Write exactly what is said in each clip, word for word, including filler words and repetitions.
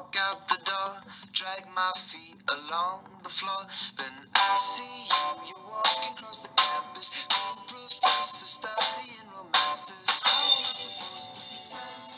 walk out the door, drag my feet along the floor. Then I see you, you're walking across the campus. Cool professor studying romances. How am I supposed to pretend?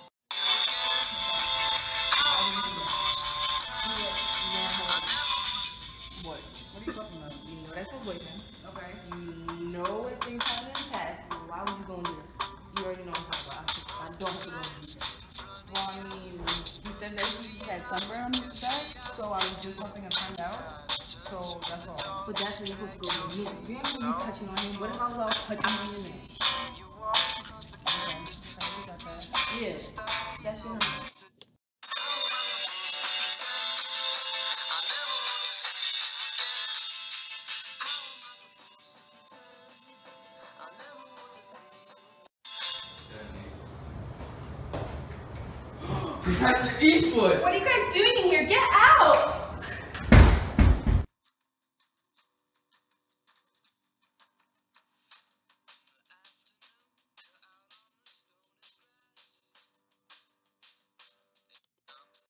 How am I supposed to pretend? I never want to see. What? What are you talking about? You know that's your boyfriend. Okay. You know what things happened in the past. Well, why would you go in there? You already know what I'm talking about. I don't have to go in there. Well, I mean, you said that he had sunburn on his back, So I was just hoping to find out. So that's all. but that's when you're supposed to go in the mirror. You ain't gonna be touching on him. What if I was all touching on your neck? You walk across the campus. Okay, we got that. Yeah, that's your number. Professor Eastwood! What are you guys doing in here? Get out!